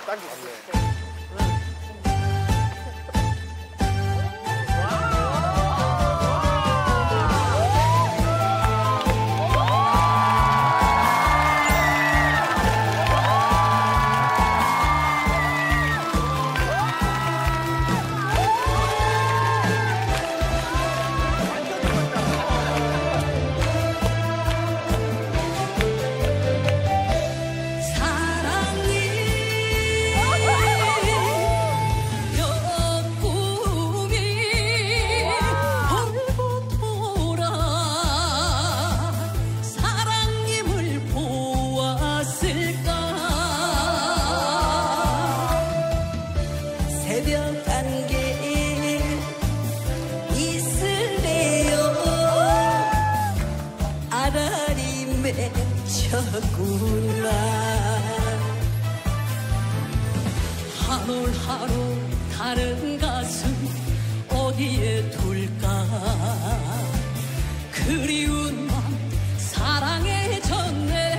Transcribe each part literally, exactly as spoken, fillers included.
딱 맞네. 한 올 하루 다른 가슴 어디에 둘까. 그리운 맘 사랑해졌네.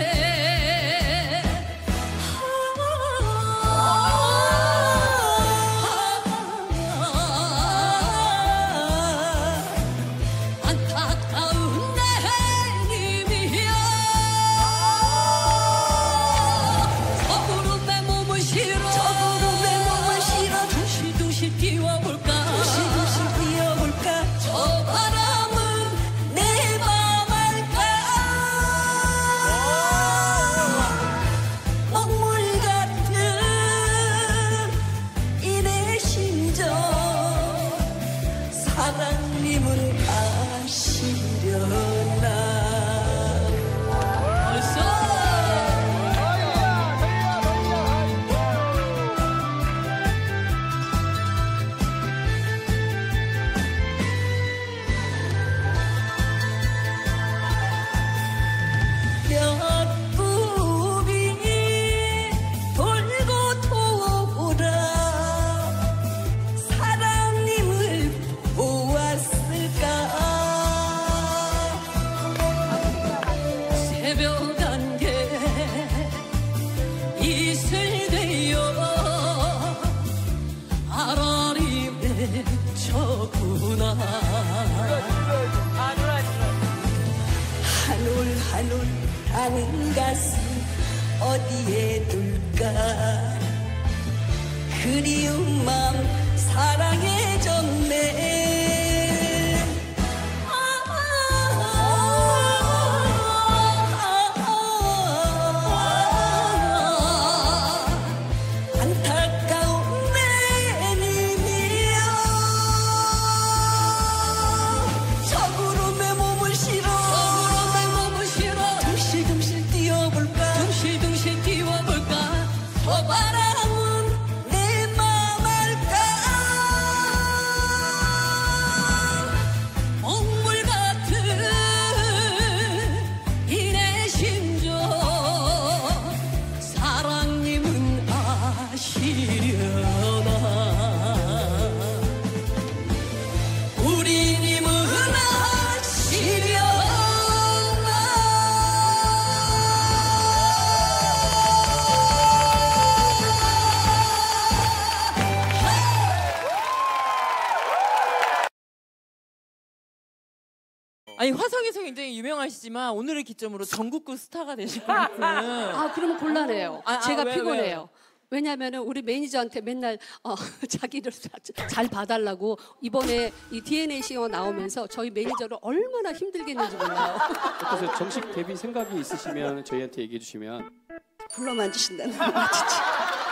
한올 아는 가슴 어디에 둘까. 그리운 맘 사랑해졌네. 아니 화성에서 굉장히 유명하시지만 오늘을 기점으로 전국구 스타가 되실 것 같은. 아 그러면 곤란해요. 아, 아, 제가 왜, 피곤해요. 왜냐하면 우리 매니저한테 맨날 어, 자기를 잘 봐달라고 이번에 이 디엔에이 싱어 나오면서 저희 매니저를 얼마나 힘들게 했는지 몰라요. 그래서 정식 데뷔 생각이 있으시면 저희한테 얘기해 주시면. 불러만 주신다는 거 진짜.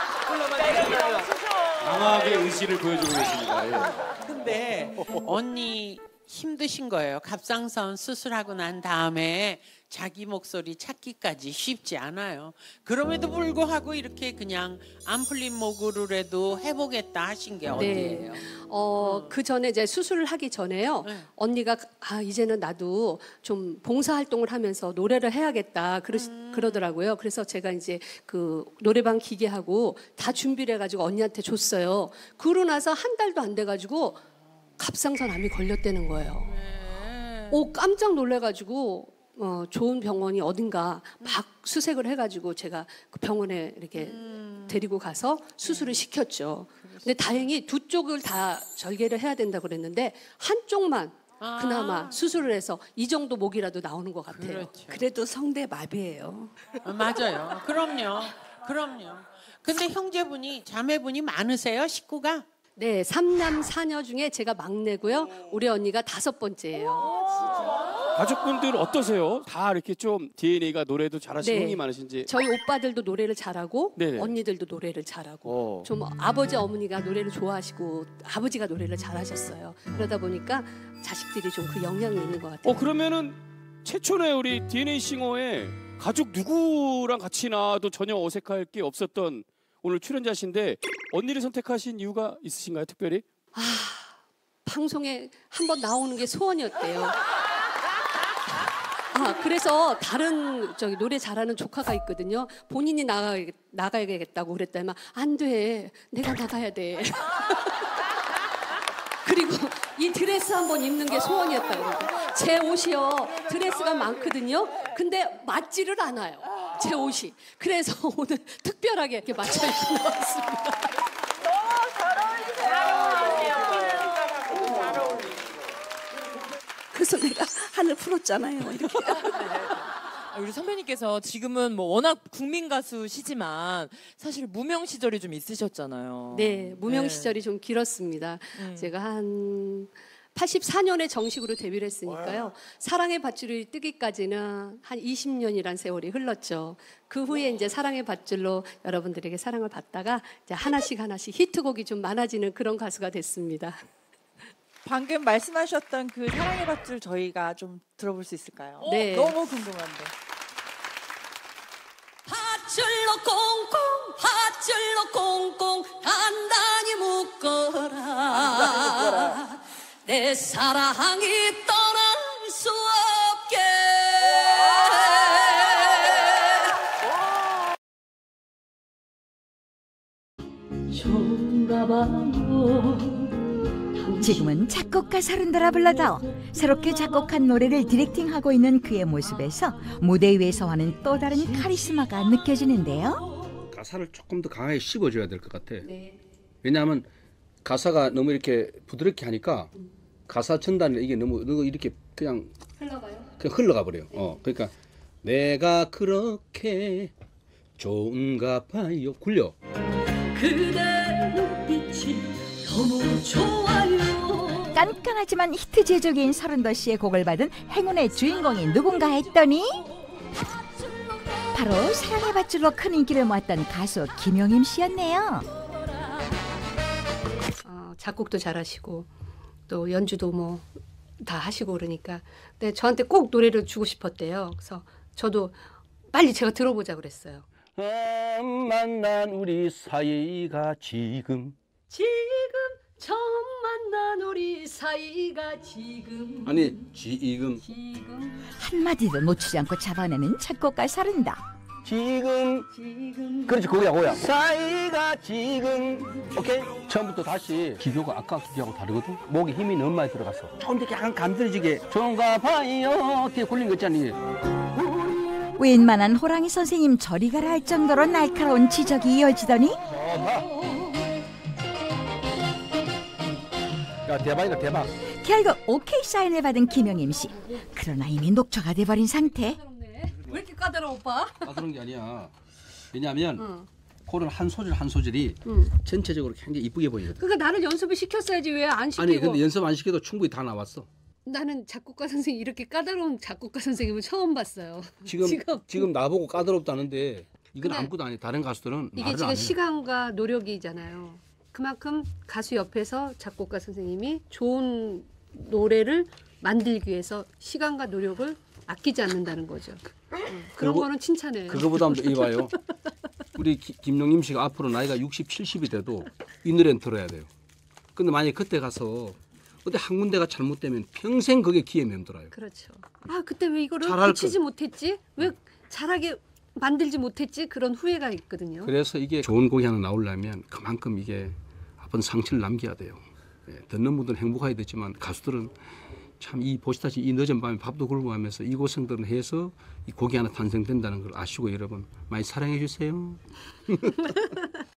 강하게 의지를 보여주고 계십니다. 예. 근데 언니 힘드신 거예요. 갑상선 수술하고 난 다음에 자기 목소리 찾기까지 쉽지 않아요. 그럼에도 불구하고 이렇게 그냥 안 풀린 목으로라도 해보겠다 하신 게 어디예요? 네. 어, 그 전에 이제 수술을 하기 전에요. 네. 언니가 아 이제는 나도 좀 봉사활동을 하면서 노래를 해야겠다 그러, 음. 그러더라고요. 그래서 제가 이제 그 노래방 기계하고 다 준비를 해가지고 언니한테 줬어요. 그러고 나서 한 달도 안 돼가지고 갑상선 암이 걸렸다는 거예요. 네. 오 깜짝 놀래가지고 어, 좋은 병원이 어딘가 막 수색을 해가지고 제가 그 병원에 이렇게 음. 데리고 가서 수술을 시켰죠. 근데 다행히 두 쪽을 다 절개를 해야 된다고 그랬는데 한쪽만 아. 그나마 수술을 해서 이 정도 목이라도 나오는 것 같아요. 그렇죠. 그래도 성대마비예요. 아, 맞아요. 그럼요. 그럼요. 근데 형제분이 자매분이 많으세요? 식구가? 네, 삼남 사녀 중에 제가 막내고요. 우리 언니가 다섯 번째예요. 가족분들 어떠세요? 다 이렇게 좀 디엔에이가 노래도 잘하시는 네. 형이 많으신지. 저희 오빠들도 노래를 잘하고 네네. 언니들도 노래를 잘하고 어. 좀 아버지 어머니가 노래를 좋아하시고 아버지가 노래를 잘하셨어요. 그러다 보니까 자식들이 좀 그 영향이 있는 것 같아요. 어 그러면은 최초의 우리 디엔에이 싱어에 가족 누구랑 같이 나와도 전혀 어색할 게 없었던 오늘 출연자신데 언니를 선택하신 이유가 있으신가요, 특별히? 아, 방송에 한번 나오는 게 소원이었대요. 아, 그래서 다른 저기 노래 잘하는 조카가 있거든요. 본인이 나가 나가야겠다고 그랬더니 안 돼, 내가 나가야 돼. 그리고 이 드레스 한번 입는 게 소원이었다고. 제 옷이요 드레스가 많거든요. 근데 맞지를 않아요. 제 옷이. 그래서 오늘 특별하게 이렇게 맞춰 입고 나왔습니다. 그래서 내가 한을 풀었잖아요. 이렇게. 우리 선배님께서 지금은 뭐 워낙 국민 가수시지만 사실 무명 시절이 좀 있으셨잖아요. 네, 무명 네. 시절이 좀 길었습니다. 음. 제가 한 팔십사 년에 정식으로 데뷔를 했으니까요. 사랑의 밧줄이 뜨기까지는 한 이십 년이란 세월이 흘렀죠. 그 후에 이제 사랑의 밧줄로 여러분들에게 사랑을 받다가 이제 하나씩 하나씩 히트곡이 좀 많아지는 그런 가수가 됐습니다. 방금 말씀하셨던 그 사랑의 밧줄 저희가 좀 들어볼 수 있을까요? 네. 너무 궁금한데. 밧줄로 꽁꽁 밧줄로 꽁꽁 단단히 묶어라 내 사랑이 떠날 수 없게 좋은가 봐요 지금은 작곡가 서른더라 불러다오 새롭게 작곡한 노래를 디렉팅하고 있는 그의 모습에서 무대 위에서 하는 또 다른 카리스마가 느껴지는데요. 가사를 조금 더 강하게 씹어줘야 될 것 같아. 네. 왜냐하면 가사가 너무 이렇게 부드럽게 하니까 가사 전달이 이게 너무, 너무 이렇게 그냥 흘러가요? 그냥 흘러가 버려요. 어, 그러니까 내가 그렇게 좋은가 봐요. 굴려. 그대 눈빛이 너무 좋아요 깐깐하지만 히트 제조기인 서른더 씨의 곡을 받은 행운의 주인공이 누군가 했더니 바로 사랑의 밧줄로 큰 인기를 모았던 가수 김용임 씨였네요. 어, 작곡도 잘하시고 또 연주도 뭐 다 하시고 그러니까 근데 저한테 꼭 노래를 주고 싶었대요. 그래서 저도 빨리 제가 들어보자 그랬어요. 아, 만난 우리 사이가 지금 지금 처음 만난 우리 사이가 지금 아니 지금 지금 한마디도 놓치지 않고 잡아내는 작곡가 서른더. 지금 지금 그렇지 그거야 그거야 사이가 지금 오케이 처음부터 다시 기교가 아까 기교하고 다르거든. 목에 힘이 너무 많이 들어갔어. 좀 이렇게 약간 감들어지게 좋은가 봐요 뒤에 굴린 거 있잖니. 웬만한 호랑이 선생님 저리 가라 할 정도로 날카로운 지적이 이어지더니 야 대박이다 대박. 결국 오케이 사인을 받은 김용임 씨. 그러나 이미 녹초가 돼버린 상태. 왜 이렇게 까다로워 오빠? 까다로운 게 아니야. 왜냐하면 응. 그런 한 소절 한 소절이 응. 전체적으로 굉장히 이쁘게 보이거든. 그러니까 나를 연습을 시켰어야지 왜 안 시키고. 아니 근데 연습 안 시켜도 충분히 다 나왔어. 나는 작곡가 선생님 이렇게 까다로운 작곡가 선생님은 처음 봤어요. 지금 지금, 지금 나보고 까다롭다는데 이건 근데 아무것도 아니야. 다른 가수들은 이게 말을 지금 안 해. 시간과 노력이잖아요. 그만큼 가수 옆에서 작곡가 선생님이 좋은 노래를 만들기 위해서 시간과 노력을 아끼지 않는다는 거죠. 응. 그런 그거- 거는 칭찬해요. 그거보다 이봐요. 우리 기, 김용임 씨가 앞으로 나이가 육십, 칠십이 돼도 이 노래는 들어야 돼요. 근데 만약에 그때 가서 어디 한 군데가 잘못되면 평생 그게 기에 맴돌아요. 그렇죠. 아 그때 왜 이거를 잘할 고치지 못했지? 왜 잘하게 만들지 못했지? 그런 후회가 있거든요. 그래서 이게 좋은 곡이 하나 나오려면 그만큼 이게 아픈 상처를 남겨야 돼요. 예, 듣는 분들은 행복하게 듣지만 가수들은 참 이 보시다시피 이 늦은 밤에 밥도 굴고 하면서 이 고생들을 해서 이 곡이 하나 탄생된다는 걸 아시고 여러분 많이 사랑해 주세요.